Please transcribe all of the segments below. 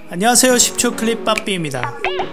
안녕하세요, 10초 클립 빠삐입니다.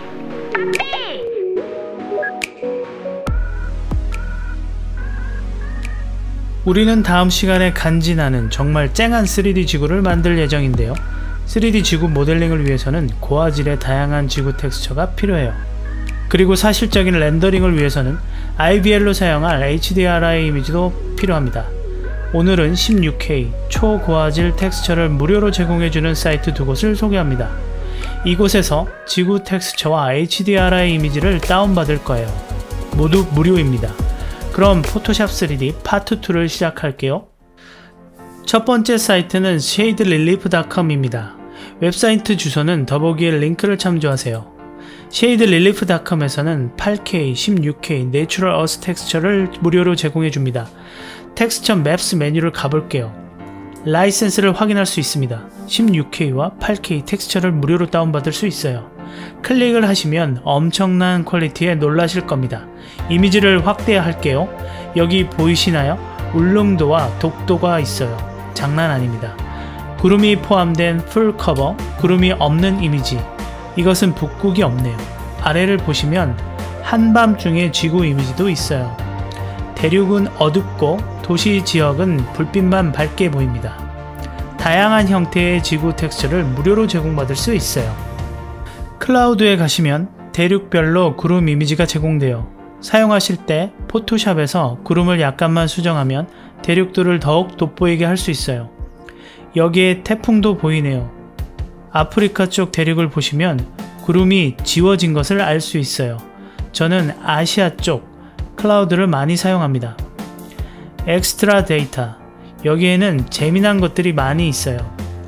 우리는 다음 시간에 간지나는 정말 쨍한 3D 지구를 만들 예정인데요. 3D 지구 모델링을 위해서는 고화질의 다양한 지구 텍스처가 필요해요. 그리고 사실적인 렌더링을 위해서는 IVL로 사용할 HDRI 이미지도 필요합니다. 오늘은 16K 초고화질 텍스처를 무료로 제공해주는 사이트 두 곳을 소개합니다. 이곳에서 지구 텍스처와 HDRI 이미지를 다운받을 거예요. 모두 무료입니다. 그럼 포토샵 3D 파트 2를 시작할게요. 첫 번째 사이트는 shaderelief.com입니다. 웹사이트 주소는 더보기에 링크를 참조하세요. shaderelief.com에서는 8K, 16K 내추럴 어스 텍스처를 무료로 제공해줍니다. 텍스처 맵스 메뉴를 가볼게요. 라이센스를 확인할 수 있습니다. 16K와 8K 텍스처를 무료로 다운받을 수 있어요. 클릭을 하시면 엄청난 퀄리티에 놀라실 겁니다. 이미지를 확대할게요. 여기 보이시나요? 울릉도와 독도가 있어요. 장난 아닙니다. 구름이 포함된 풀 커버, 구름이 없는 이미지. 이것은 북극이 없네요. 아래를 보시면 한밤중의 지구 이미지도 있어요. 대륙은 어둡고 도시 지역은 불빛만 밝게 보입니다. 다양한 형태의 지구 텍스처를 무료로 제공받을 수 있어요. 클라우드에 가시면 대륙별로 구름 이미지가 제공돼요. 사용하실 때 포토샵에서 구름을 약간만 수정하면 대륙들을 더욱 돋보이게 할 수 있어요. 여기에 태풍도 보이네요. 아프리카 쪽 대륙을 보시면 구름이 지워진 것을 알 수 있어요. 저는 아시아 쪽 클라우드를 많이 사용합니다. 엑스트라 데이터, 여기에는 재미난 것들이 많이 있어요.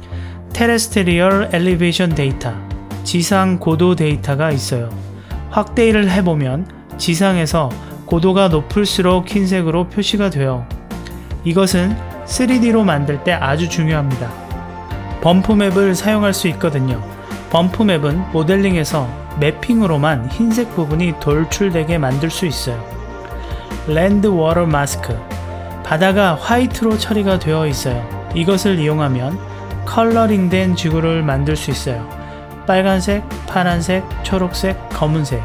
테레스테리얼 엘리베이션 데이터, 지상 고도 데이터가 있어요. 확대를 해보면 지상에서 고도가 높을수록 흰색으로 표시가 돼요. 이것은 3D로 만들 때 아주 중요합니다. 범프맵을 사용할 수 있거든요. 범프맵은 모델링에서 매핑으로만 흰색 부분이 돌출되게 만들 수 있어요. 랜드 워터 마스크, 바다가 화이트로 처리가 되어 있어요. 이것을 이용하면 컬러링된 지구를 만들 수 있어요. 빨간색, 파란색, 초록색, 검은색.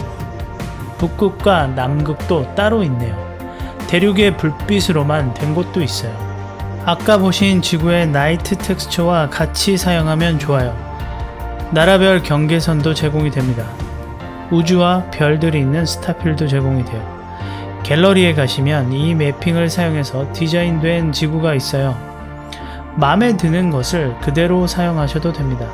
북극과 남극도 따로 있네요. 대륙의 불빛으로만 된 곳도 있어요. 아까 보신 지구의 나이트 텍스처와 같이 사용하면 좋아요. 나라별 경계선도 제공이 됩니다. 우주와 별들이 있는 스타필도 제공이 돼요. 갤러리에 가시면 이 매핑을 사용해서 디자인된 지구가 있어요. 마음에 드는 것을 그대로 사용하셔도 됩니다.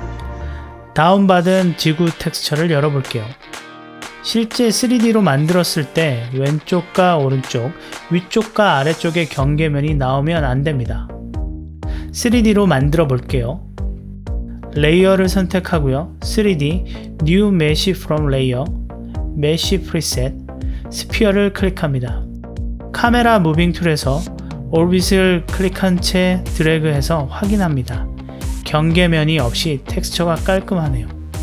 다운받은 지구 텍스처를 열어볼게요. 실제 3D로 만들었을 때 왼쪽과 오른쪽, 위쪽과 아래쪽의 경계면이 나오면 안됩니다. 3D로 만들어 볼게요. 레이어를 선택하고요. 3D New Mesh from Layer, Mesh Preset, 스피어를 클릭합니다. 카메라 무빙 툴에서 오비스를 클릭한 채 드래그해서 확인합니다. 경계면이 없이 텍스처가 깔끔하네요.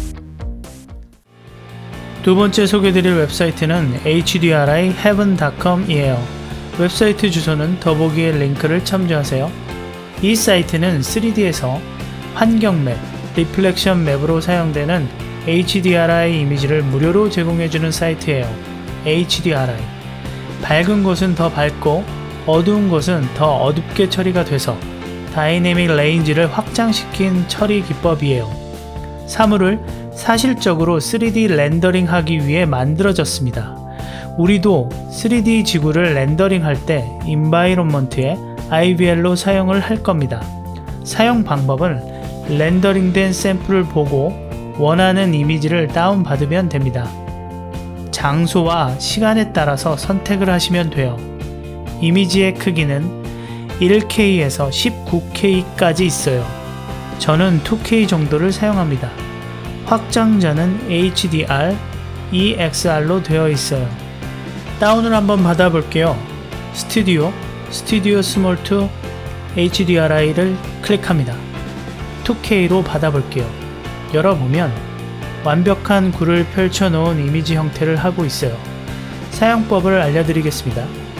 두 번째 소개드릴 웹사이트는 HDRI heaven.com 이에요. 웹사이트 주소는 더보기에 링크를 참조하세요. 이 사이트는 3D에서 환경맵, 리플렉션 맵으로 사용되는 HDRI 이미지를 무료로 제공해주는 사이트예요. HDRI, 밝은 곳은 더 밝고 어두운 곳은 더 어둡게 처리가 돼서 다이내믹 레인지를 확장시킨 처리 기법이에요. 사물을 사실적으로 3D 렌더링 하기 위해 만들어졌습니다. 우리도 3D 지구를 렌더링 할 때 인바이론먼트에 IVL로 사용을 할 겁니다. 사용 방법은 렌더링된 샘플을 보고 원하는 이미지를 다운받으면 됩니다. 장소와 시간에 따라서 선택을 하시면 돼요. 이미지의 크기는 1K에서 19K까지 있어요. 저는 2K 정도를 사용합니다. 확장자는 HDR, EXR로 되어 있어요. 다운을 한번 받아볼게요. 스튜디오 스몰 2 HDRI를 클릭합니다. 2K로 받아볼게요. 열어보면 완벽한 굴을 펼쳐놓은 이미지 형태를 하고 있어요. 사용법을 알려드리겠습니다.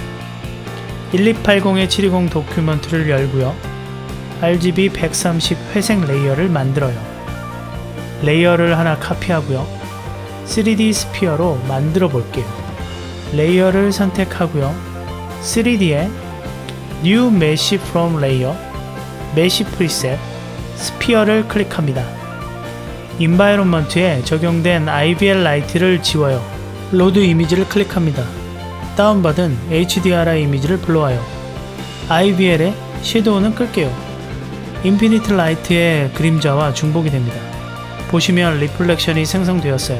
1280-720 도큐먼트를 열고요. RGB 130 회색 레이어를 만들어요. 레이어를 하나 카피하고요. 3D 스피어로 만들어 볼게요. 레이어를 선택하고요. 3D에 New Mesh from Layer, Mesh Preset, 스피어를 클릭합니다. 인바이론먼트에 적용된 IVL 라이트를 지워요. 로드 이미지를 클릭합니다. 다운받은 HDRI 이미지를 불러와요. IVL에 섀도우는 끌게요. 인피니트 라이트의 그림자와 중복이 됩니다. 보시면 리플렉션이 생성되었어요.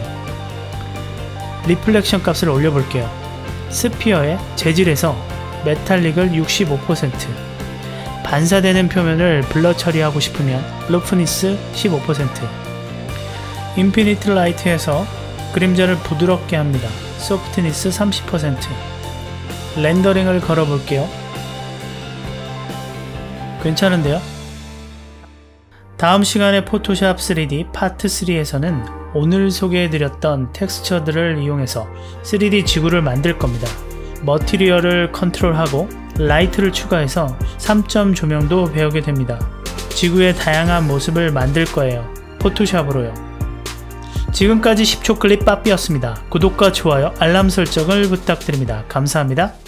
리플렉션 값을 올려볼게요. 스피어의 재질에서 메탈릭을 65%, 반사되는 표면을 블러 처리하고 싶으면 러프니스 15%, 인피니트 라이트에서 그림자를 부드럽게 합니다. 소프트니스 30%, 렌더링을 걸어볼게요. 괜찮은데요? 다음 시간에 포토샵 3D 파트 3에서는 오늘 소개해드렸던 텍스처들을 이용해서 3D 지구를 만들 겁니다. 머티리얼을 컨트롤하고 라이트를 추가해서 3점 조명도 배우게 됩니다. 지구의 다양한 모습을 만들 거예요. 포토샵으로요. 지금까지 10초 클립 빠삐였습니다. 구독과 좋아요, 알람 설정을 부탁드립니다. 감사합니다.